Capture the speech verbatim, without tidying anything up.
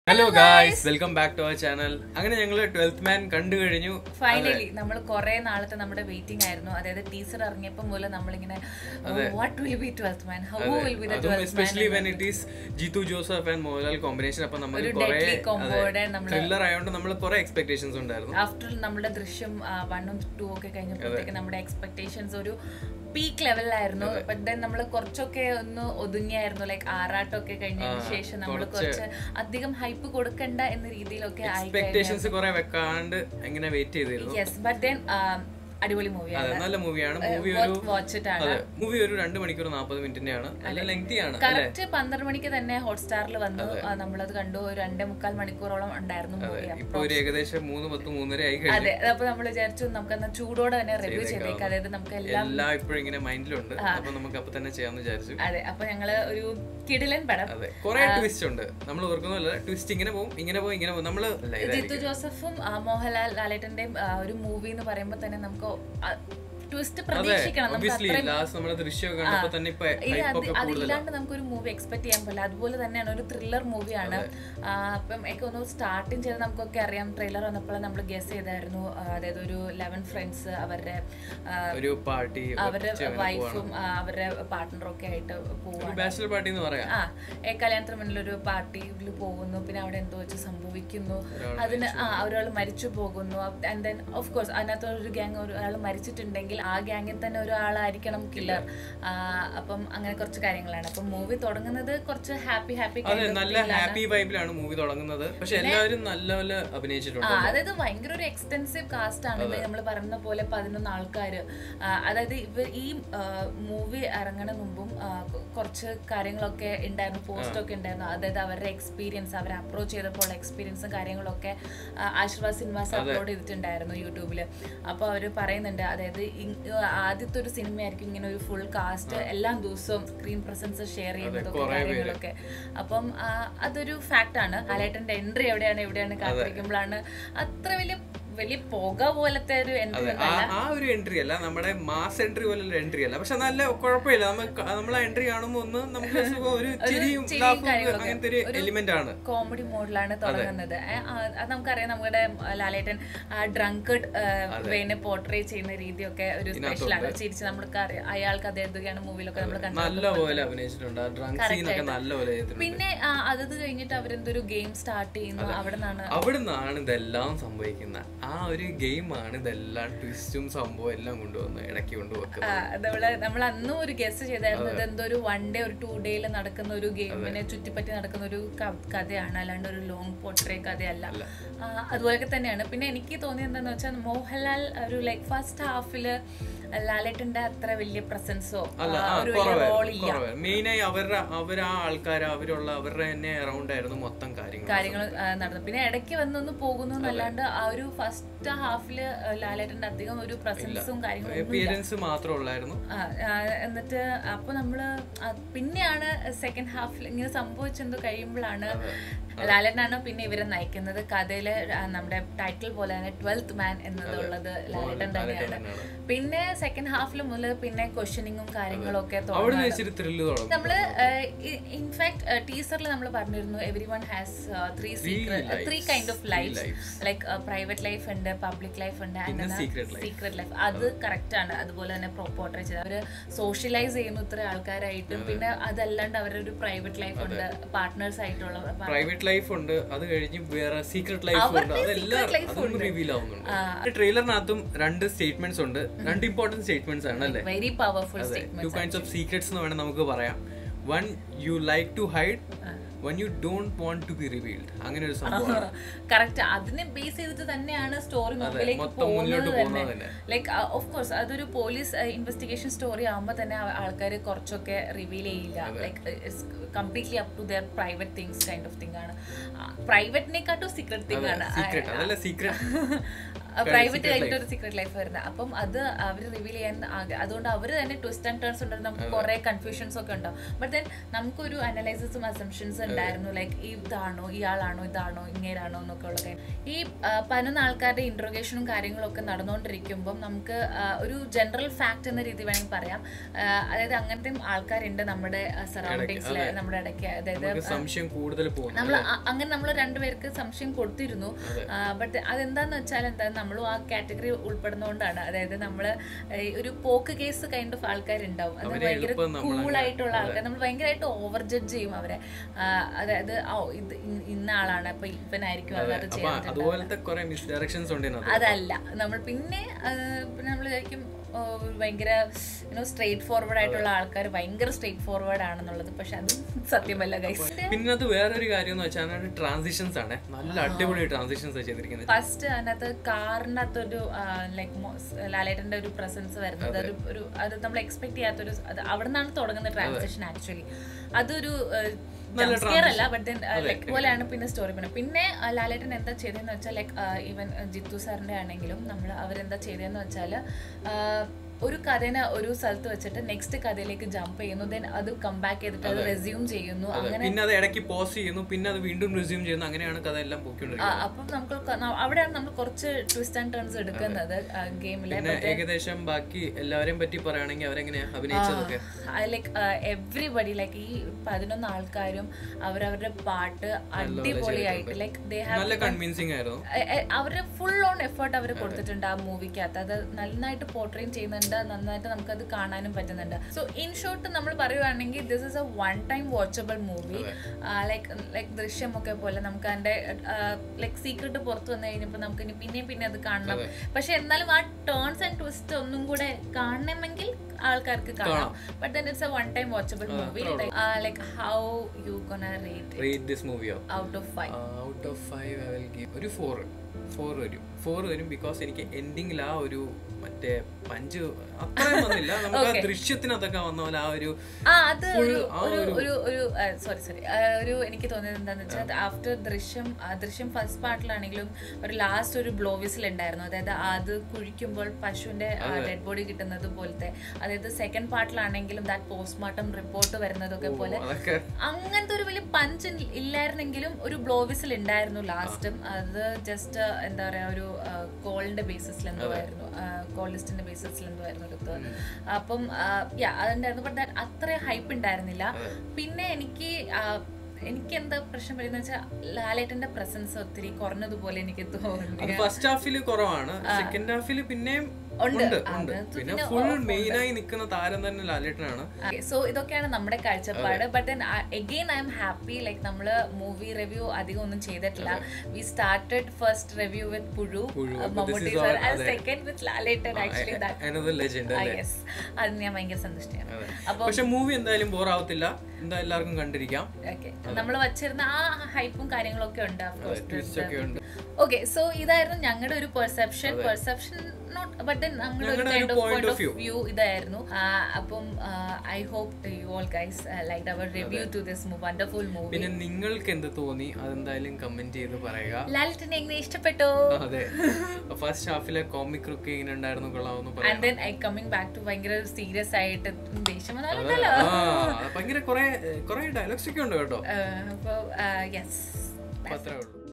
Hello guys, welcome back to our channel. അങ്ങനെ ഞങ്ങൾ twelfth man കണ്ടു കഴിഞ്ഞു. Finally നമ്മൾ കുറേ നാളത്തെ നമ്മുടെ വെയിറ്റിംഗ് ആയിരുന്നു. അതായത് ടീസർ ഇറങ്ങിയപ്പോൾ മുതൽ നമ്മൾ ഇങ്ങനെ what will be twelfth man? How will be the twelfth man? Especially when it is Jeetu Joseph and Mohanlal combination. അപ്പോൾ നമുക്ക് കുറേ ത്രില്ലർ ആയതുകൊണ്ട് നമ്മൾ കുറേ എക്സ്പെക്ടേഷൻസ് ഉണ്ടായിരുന്നു. ആഫ്റ്റർ നമ്മുടെ ദൃശ്യം one ഉം two ഒക്കെ കഴിഞ്ഞപ്പോഴത്തേക്ക് നമ്മുടെ എക്സ്പെക്ടേഷൻസ് ഒരു പീക്ക് ലെവലിലായിരുന്നു. ബട്ട് ദെൻ നമ്മൾ കുറച്ചൊക്കെ ഒന്ന് ഒതുങ്ങിയായിരുന്നു. ലൈക്ക് ആറാട്ടമൊക്കെ കഴിഞ്ഞതിന് ശേഷം നമ്മൾ കുറച്ച് അധികം ഹൈപ്പ് കൊടുക്കണ്ട എന്ന രീതിയിലൊക്കെ എക്സ്പെക്ടേഷൻസ് കുറെ വെക്കാണ്ട് എങ്ങനെ വെയിറ്റ് ചെയ്തിരുന്നു. യെസ് ബട്ട് ദെൻ അടിപൊളി മൂവിയാണ്. നല്ല മൂവിയാണ്. മൂവി ഒരു മൂവി ഒരു രണ്ട് മണിക്കൂർ നാൽപ്പത് മിനിറ്റിന്റെയാണ്. നല്ല ലെങ്തി ആണ്. കറക്റ്റ് പന്ത്രണ്ട് മണിക്ക് തന്നെ ഹോട്ട്സ്റ്റാറിൽ വന്നു. നമ്മളത് കണ്ടു. ഒരു രണ്ടേ മുക്കാൽ മണിക്കൂറോളം ഉണ്ടായിരുന്നു മൂവി. ഇപ്പൊ ഒരു ഏകദേശം മൂന്ന് പത്ത് മൂന്നര ആയി. അതെ, അപ്പൊ നമ്മൾ വിചാരിച്ചു നമുക്ക് അന്ന് ചൂടോടെ തന്നെ റിവ്യൂ ചെയ്തേക്കാം. അതായത് നമുക്ക് എല്ലാം ഇപ്പോഴും ഇങ്ങനെ മൈൻഡിലുണ്ട്. അപ്പൊ നമുക്ക് അപ്പൊ തന്നെ ചെയ്യാന്ന് വിചാരിച്ചു. അതെ, അപ്പൊ ഞങ്ങള് ഒരു കിടിലൻ പടം. അതെ, കുറെ ട്വിസ്റ്റ് ഉണ്ട്. നമ്മൾ ഓർക്കുന്നല്ല ട്വിസ്റ്റ് ഇങ്ങനെ പോകും ഇങ്ങനെ പോകും ഇങ്ങനെ പോകും. നമ്മള് ജിത്തു ജോസഫും മോഹൻലാൽ ലാലേട്ടന്റെയും ഒരു മൂവി എന്ന് പറയുമ്പോ തന്നെ നമുക്ക് ട്വിസ്റ്റ് പ്രതീക്ഷിക്കണം. അതില്ലാണ്ട് നമുക്കൊരു മൂവി എക്സ്പെക്ട് ചെയ്യാൻ പറ്റില്ല. അതുപോലെ തന്നെയാണ് ഒരു ത്രില്ലർ മൂവിയാണ്. അപ്പം എനിക്ക് ഒന്ന് സ്റ്റാർട്ടിങ് ചെയ്ത് നമുക്കൊക്കെ അറിയാം. ട്രെയിലർ വന്നപ്പോൾ നമ്മൾ ഗസ് ചെയ്തായിരുന്നു. അതായത് ഒരു ലെവൻ ഫ്രണ്ട്സ് അവരുടെ ഒരു പാർട്ടി അവരുടെ വൈഫും അവരുടെ പാർട്ട്ണറും ഒക്കെ ആയിട്ട് പോകുന്നു. ആ കല്യാണത്തിന് മുന്നിൽ ഒരു പാർട്ടിയിൽ പോകുന്നു. പിന്നെ അവിടെ എന്തോ വെച്ച് സംഭവിക്കുന്നു. അതിന് ആ ഒരാൾ മരിച്ചു പോകുന്നു. ആൻഡ് ദെൻ ഓഫ് കോഴ്സ് അതിനകത്ത് ഒരു ഗ്യാങ് ഒരാൾ മരിച്ചിട്ടുണ്ടെങ്കിൽ ആ ഗ്യാങ്ങിൽ തന്നെ ഒരാളായിരിക്കണം കില്ലർ. അപ്പം അങ്ങനെ കുറച്ച് കാര്യങ്ങളാണ്. അപ്പം മൂവി തുടങ്ങുന്നത് കുറച്ച് ഹാപ്പി ഹാപ്പി നല്ല ഹാപ്പി വൈബിലാണ് മൂവി തുടങ്ങുന്നത്. പക്ഷെ എല്ലാവരും നല്ല പോലെ അഭിനയിച്ചിട്ടുണ്ട്. അതായത് ഭയങ്കര ഒരു എക്സ്റ്റെൻസീവ് കാസ്റ്റ് ആണ്. നമ്മൾ പറയുന്ന പോലെ പതിനൊന്ന് ആൾക്കാര്. അതായത് ഇവർ ഈ മൂവി ഇറങ്ങണ മുമ്പും കുറച്ച് കാര്യങ്ങളൊക്കെ ഉണ്ടായിരുന്നു. പോസ്റ്റൊക്കെ ഉണ്ടായിരുന്നു. അതായത് അവരുടെ എക്സ്പീരിയൻസ് അവരെ അപ്രോച്ച് ചെയ്തപ്പോൾ എക്സ്പീരിയൻസും കാര്യങ്ങളൊക്കെ ആശീർവാദ് സിനിമാസ് അപ്ലോഡ് ചെയ്തിട്ടുണ്ടായിരുന്നു യൂട്യൂബിൽ. അപ്പോൾ അവർ പറയുന്നുണ്ട് അതായത് ആദ്യത്തെ ഒരു സിനിമയായിരിക്കും ഇങ്ങനെ ഒരു ഫുൾ കാസ്റ്റ് എല്ലാ ദിവസവും സ്ക്രീൻ പ്രസൻസ് ഷെയർ ചെയ്യുന്നതൊക്കെ കാര്യങ്ങളൊക്കെ. അപ്പം അതൊരു ഫാക്ട് ആണ്. ലാലേട്ടന്റെ എൻട്രി എവിടെയാണ് എവിടെയാണ് കാത്തിരിക്കുമ്പോഴാണ് അത്ര വലിയ വലിയ പുക പോലത്തെ ഒരു എൻട്രി. ആ ഒരു എൻട്രി അല്ല, നമ്മുടെ മാസ് എൻട്രി പോലുള്ള എൻട്രി അല്ല. പക്ഷെ നല്ല കുഴപ്പമില്ല. നമ്മൾ ആ എൻട്രി കാണുമ്പോൾ ഒന്ന് നമുക്ക് ഒരു അങ്ങനത്തെ ഒരു എലിമെന്റ് ആണ്. കോമഡി മോഡിലാണ് തുടങ്ങുന്നത്. അത് നമുക്കറിയാം. നമ്മുടെ ലാലേട്ടൻ ഡ്രങ്കഡ് വേനെ പോർട്രേ ചെയ്യുന്ന രീതിയൊക്കെ ഒരു സ്പെഷ്യലാണ്. ചിരിച്ച് നമ്മൾക്ക് അറിയാം അയാൾക്ക് അത് എഴുതുകയാണ് മൂവിയിലൊക്കെ നമ്മൾ നല്ലപോലെ അഭിനയിച്ചിട്ടുണ്ട്. പിന്നെ അത് കഴിഞ്ഞിട്ട് അവരെന്തൊരു ഗെയിം സ്റ്റാർട്ട് ചെയ്യുന്നു. അവിടെ നിന്നാണ് അവിടെ നിന്നാണ് ഇതെല്ലാം സംഭവിക്കുന്നത്. ആ ഒരു ഗെയിമാണ് ഇതെല്ലാം ട്വിസ്റ്റും സംഭവം എല്ലാം കൊണ്ടുവന്ന് ഇടയ്ക്ക് കൊണ്ടുവെക്കുന്നത്. നമ്മള് നമ്മൾ അന്നും ഒരു ഗസ് ചെയ്തായിരുന്നു. ഇതെന്തോ ഒരു വൺ ഡേ ഒരു ടു ഡേയിൽ നടക്കുന്ന ഒരു ഗെയിമിനെ ചുറ്റിപ്പറ്റി നടക്കുന്ന ഒരു കഥയാണ്, അല്ലാണ്ട് ഒരു ലോങ് പോർട്രേ കഥയല്ല. അതുപോലൊക്കെ തന്നെയാണ്. പിന്നെ എനിക്ക് തോന്നിയത് എന്താന്ന് വെച്ചാൽ മോഹൻലാൽ ഒരു ലൈക്ക് ഫസ്റ്റ് ഹാഫില് ലാലേട്ടന്റെ അത്ര വലിയ പ്രസൻസോ റോളില്ല. മെയിനായി അവരുടെ അവർ ആ ആൾക്കാർ അവരുള്ള അവരുടെ തന്നെ അറൗണ്ട് ആയിരുന്നു മൊത്തം കാര്യങ്ങൾ കാര്യങ്ങൾ നടന്നു. പിന്നെ ഇടയ്ക്ക് വന്നൊന്ന് പോകുന്നു എന്നല്ലാണ്ട് ആ ഒരു ഫസ്റ്റ് ഹാഫില് ലാലേട്ടന്റെ അധികം ഒരു പ്രസൻസും കാര്യങ്ങളും മാത്രമേ ഉള്ളായിരുന്നു. എന്നിട്ട് അപ്പൊ നമ്മള് പിന്നെയാണ് സെക്കൻഡ് ഹാഫിൽ ഇങ്ങനെ സംഭവിച്ചെന്തോ കഴിയുമ്പോഴാണ് ലാലേട്ടനാണ് പിന്നെ ഇവരെ നയിക്കുന്നത്. കഥയില് നമ്മുടെ ടൈറ്റിൽ പോലെ തന്നെ ട്വൽത്ത് മാൻ എന്നതുള്ളത് ലാലേട്ടൻ തന്നെയാണ്. പിന്നെ സെക്കൻഡ് ഹാഫിൽ മുതൽ പിന്നെ ക്വസ്റ്റ്യനിങ്ങും കാര്യങ്ങളും ഒക്കെ നമ്മള് ഇൻഫാക്ട് ടീസറിൽ നമ്മൾ പറഞ്ഞിരുന്നു every one has three secret three kind of life. Like private life ഉണ്ട്, പബ്ലിക് ലൈഫ് ഉണ്ട്, സീക്രട്ട് ലൈഫ്. അത് കറക്റ്റ് ആണ്. അതുപോലെ തന്നെ പോർട്രേ ചെയ്ത് അവര് സോഷ്യലൈസ് ചെയ്യുന്നു ഇത്ര ആൾക്കാരായിട്ടും. പിന്നെ അതല്ലാണ്ട് അവരുടെ ഒരു പ്രൈവറ്റ് ലൈഫ് ഉണ്ട്, പാർട്ട്നേഴ്സ് ആയിട്ടുള്ള പ്രൈവറ്റ് ലൈഫ് ഉണ്ട്. അത് കഴിഞ്ഞ് വേറെ സീക്രട്ട് ലൈഫ് ഉണ്ട്. അതെല്ലാം റിവീൽ ആവുന്നുണ്ട്. ട്രെയിലറിനകത്തും രണ്ട് സ്റ്റേറ്റ്മെന്റ്സ് ഉണ്ട്. രണ്ട് ഇമ്പോർട്ടന്റ് സ്റ്റേറ്റ്മെന്റ്സ് ആണ് അല്ലേ? Very powerful statements. Two kinds of secrets എന്ന് വേണം നമുക്ക് പറയാം. One you like to hide, when you don't want to be revealed. അങ്ങനെ ഒരു സംഭവമാണ്. കറക്റ്റ്. അതിനെ ബേസ് ചെയ്തിട്ട് തന്നെയാണ് സ്റ്റോറി മുമ്പിലേക്ക് പോകുന്നത് തന്നെ. ലൈക്ക് ഓഫ് കോഴ്സ് അതൊരു പോലീസ് ഇൻവെസ്റ്റിഗേഷൻ സ്റ്റോറി ആകുമ്പോൾ തന്നെ ആൾക്കാർ കുറച്ചൊക്കെ റിവീൽ ചെയ്യില്ല. Like completely up to their private things kind of thing ആണ്. പ്രൈവറ്റിനെക്കാട്ടും സീക്രട്ട് തിങ് ആണ്. പ്രൈവറ്റ് കഴിഞ്ഞിട്ട് ഒരു സീക്രട്ട് ലൈഫ് വരുന്നത്. അപ്പം അത് അവർ റിവീൽ ചെയ്യാൻ അതുകൊണ്ട് അവർ തന്നെ ട്വിസ്റ്റ് ആൻഡ് ടേൺസ് ഉണ്ടായിരുന്നു. നമുക്ക് കുറെ കൺഫ്യൂഷൻസ് ഒക്കെ ഉണ്ടാവും. ബട്ട് ദെൻ നമുക്കൊരു അനലൈസിസും അസംഷൻസ് ഉണ്ടായിരുന്നു. ലൈക്ക് ഇതാണോ ഇയാളാണോ ഇതാണോ ഇങ്ങേരാണോ എന്നൊക്കെ ഉള്ള കാര്യം. ഈ പതിനൊന്ന് ആൾക്കാരുടെ ഇൻട്രോഗേഷനും കാര്യങ്ങളും ഒക്കെ നടന്നുകൊണ്ടിരിക്കുമ്പോൾ നമുക്ക് ഒരു ജനറൽ ഫാക്ട് എന്ന രീതി വേണമെങ്കിൽ പറയാം. അതായത് അങ്ങനത്തെ ആൾക്കാരുണ്ട് നമ്മുടെ സറൗണ്ടിങ്സിൽ, നമ്മുടെ ഇടയ്ക്ക്. അതായത് സംശയം കൂടുതൽ നമ്മൾ അങ്ങനെ നമ്മൾ രണ്ടുപേർക്ക് സംശയം കൊടുത്തിരുന്നു. ബട്ട് അതെന്താന്ന് വെച്ചാൽ എന്താ നമ്മളും ആ കാറ്റഗറി ഉൾപ്പെടുന്നതുകൊണ്ടാണ്. അതായത് നമ്മള് ഒരു പോക്ക് കേസ് കൈൻഡ് ഓഫ് ആൾക്കാരുണ്ടാവും. അത് ഭയങ്കര കൂളായിട്ടുള്ള ആൾക്കാർ. നമ്മൾ ഭയങ്കരമായിട്ട് ഓവർ ജഡ്ജ് ചെയ്യും അവരെ. അതായത് ഓ ഇത് ഇന്ന ആളാണ് അപ്പൊ ഇവനായിരിക്കും അത് ചെയ്യാൻ. അതല്ല നമ്മൾ പിന്നെ നമ്മൾ വിചാരിക്കും ഭയങ്കര യുനോ സ്ട്രേറ്റ് ഫോർവേഡ് ആയിട്ടുള്ള ആൾക്കാർ ഭയങ്കര സ്ട്രേറ്റ് ഫോർവേഡ് ആണെന്നുള്ളത്. പക്ഷെ അത് സത്യമല്ല ഗൈസ്. പിന്നെ അത് വേറൊരു കാര്യം എന്ന് വെച്ചാൽ ട്രാൻസിഷൻസ് ആണ്. നല്ല അടിപൊളി ട്രാൻസിഷൻസ് ചെയ്തിരിക്കുന്നത്. ഫസ്റ്റ് അതിനകത്ത് കാറിനകത്തൊരു ലൈക്ക് ലാലേട്ടന്റെ ഒരു പ്രസൻസ് വരുന്നത് ഒരു ഒരു അത് നമ്മൾ എക്സ്പെക്ട് ചെയ്യാത്തൊരു അത് അവിടെ നിന്നാണ് തുടങ്ങുന്ന ട്രാൻസിഷൻ. ആക്ച്വലി അതൊരു അല്ല ബട്ട് ദെൻ ലൈക്ക് പോലെയാണ് പിന്നെ സ്റ്റോറി. പിന്നെ പിന്നെ ലാലേട്ടൻ എന്താ ചെയ്തതെന്ന് വെച്ചാൽ ലൈക്ക് ഈവൻ ജിത്തു സാറിന്റെ ആണെങ്കിലും നമ്മൾ അവരെന്താ ചെയ്തതെന്ന് വെച്ചാൽ ഒരു കഥനെ ഒരു സ്ഥലത്ത് വെച്ചിട്ട് നെക്സ്റ്റ് കഥയിലേക്ക് ജമ്പ് ചെയ്യുന്നു. ദെൻ അത് കം ബാക്ക് ചെയ്തിട്ട് അത് റെസ്യൂം ചെയ്യുന്നു. അങ്ങനെ പിന്നെ അത് ഇടയ്ക്ക് പോസ് ചെയ്യുന്നു, പിന്നെ അത് വീണ്ടും റെസ്യൂം ചെയ്യുന്നു. അങ്ങനെയാണ് കഥ എല്ലാം പോയിക്കൊണ്ടിരിക്കുന്നത്. അപ്പം നമുക്ക് അവിടെയാണ് നമ്മൾ കുറച്ച് ട്വിസ്റ്റ് ആൻഡ് ടേൺസ് എടുക്കുന്നത് ഗെയിമിലെ. ഏകദേശം ബാക്കി എല്ലാവരെയും പറ്റി പറയുകയാണെങ്കിൽ അവരെങ്ങനെയാ അഭിനയിച്ചതൊക്കെ ലൈക്ക് എവ്രിബഡി ലൈക്ക് ഈ പതിനൊന്ന് ആൾക്കാരും അവരവരുടെ പാട്ട് അടിപൊളിയായിട്ട് ലൈക്ക് ദേ ഹാവ് കൺവിൻസിംഗ് ആയിരുന്നു. അവരുടെ ഫുൾ ഓൺ എഫേർട്ട് അവർ കൊടുത്തിട്ടുണ്ട് ആ മൂവിക്കകത്ത്. അത് നന്നായിട്ട് പോർട്രെയിൻ ചെയ്യുന്നുണ്ട്, നന്നായിട്ട് നമുക്കത് കാണാനും പറ്റുന്നുണ്ട്. സോ ഇൻ ഷോർട്ട് നമ്മൾ പറയുവാണെങ്കിൽ this is a one time watchable movie. Like like ദൃശ്യമൊക്കെ പോലെ നമുക്ക് അതിന്റെ ലൈക്ക് സീക്രട്ട് പുറത്തു വന്നു കഴിഞ്ഞപ്പോൾ നമുക്ക് ഇനി പിന്നെയും പിന്നെ അത് കാണണം. പക്ഷെ എന്നാലും ആ ടേൺസ് ആൻഡ് ട്വിസ്റ്റ് ഒന്നും കൂടെ കാണണമെങ്കിൽ ആൾക്കാർക്ക് കാണാം. But then it's a one time watchable movie. Like how you gonna rate rate this movie out of five? Out of five I will give ഒരു ഫോർ. ഫോർ വരും ഫോർ വരും because എനിക്ക് എൻഡിങ്ങിൽ ആ ഒരു മറ്റേ പഞ്ച് അത്രയും വന്നില്ല. നമുക്ക് ആ ദൃശ്യത്തിനകത്തൊക്കെ വന്ന പോലെ ആ ഒരു ഒരു സോറി സോറി ഒരു എനിക്ക് തോന്നിയത് എന്താന്ന് വെച്ചാൽ ആഫ്റ്റർ ദൃശ്യം ദൃശ്യം ഫസ്റ്റ് പാർട്ടിലാണെങ്കിലും ഒരു ലാസ്റ്റ് ഒരു ബ്ലോ വിസിൽ ഉണ്ടായിരുന്നു. അതായത് അത് കുഴിക്കുമ്പോൾ പശുവിന്റെ ഡെഡ് ബോഡി കിട്ടുന്നത് പോലത്തെ. അതായത് സെക്കൻഡ് പാർട്ടിലാണെങ്കിലും ദാറ്റ് പോസ്റ്റ്മോർട്ടം റിപ്പോർട്ട് വരുന്നതൊക്കെ പോലെ അങ്ങനത്തെ ഒരു വലിയ പഞ്ച് ഇല്ലായിരുന്നെങ്കിലും ഒരു ബ്ലോ വിസിൽ ഉണ്ടായിരുന്നു ലാസ്റ്റും. അത് ജസ്റ്റ് എന്താ പറയാ ഒരു കോളിന്റെ ബേസിസിൽ എന്തോ ആയിരുന്നു, കോൾ ലിസ്റ്റിന്റെ ബേസിസിൽ എന്തോ ആയിരുന്നു എടുത്തത്. അപ്പം അതുണ്ടായിരുന്നു. ബട്ട് അത്ര ഹൈപ്പ് ഉണ്ടായിരുന്നില്ല. പിന്നെ എനിക്ക് എനിക്ക് എന്താ പ്രശ്നം വരുന്ന വെച്ചാൽ ലാലേട്ടന്റെ പ്രസൻസ് ഒത്തിരി കുറഞ്ഞതുപോലെ എനിക്ക് തോന്നി. ഫസ്റ്റ് ഹാഫില് കുറവാണ്, സെക്കൻഡ് ഹാഫില് പിന്നെയും പിന്നെ ഫുൾ മെയിൻ ആയി നിൽക്കുന്ന താരം തന്നെ ലാലേട്ടനാണ്. സോ ഇതൊക്കെയാണ് നമ്മുടെ കാഴ്ചപ്പാട്. But then again I'm happy like നമ്മള് മൂവി റിവ്യൂ അധികം ഒന്നും ചെയ്തിട്ടില്ല. We started first review with Puzhu Mammootty sir and second with ലാലേട്ടൻ. ആക്ച്വലി അത് ഞാൻ ഭയങ്കര സന്തുഷ്ടയാണ്. അപ്പൊ പക്ഷെ മൂവി എന്തായാലും ബോർ ആവത്തില്ല, എന്താ എല്ലാവർക്കും കണ്ടിരിക്കാം. നമ്മൾ വച്ചിരുന്ന ആ ഹൈപ്പും കാര്യങ്ങളൊക്കെ ഉണ്ട്. ഓക്കെ, സോ ഇതായിരുന്നു ഞങ്ങളുടെ ഒരു perception perception not but then ഞങ്ങളുടെ ഒരു kind of point of view ഇതായിരുന്നു. അപ്പം I hope you all guys liked our review to this wonderful movie. പിന്നെ നിങ്ങൾക്ക് എന്ത് തോന്നി അതെന്തായാലും കമന്റ് ചെയ്ത് പറയുക. ലാലേട്ടനെ എങ്ങനെ ഇഷ്ടപ്പെട്ടോ? അതെ, ഫസ്റ്റ് ഹാഫിലെ കോമിക് ലുക്ക് എങ്ങനെ ഉണ്ടായിരുന്നു കൊള്ളാമെന്ന് പറയാം. And then I coming back to ഭയങ്കര സീരിയസ് ആയിട്ട് ദേഷ്യം വന്നാലോ ഭയങ്കര കുറെ കുറെ ഡയലോഗ്സ് ഒക്കെ ഉണ്ട് കേട്ടോ. അപ്പോൾ യെസ് അത്രേ ഉള്ളൂ.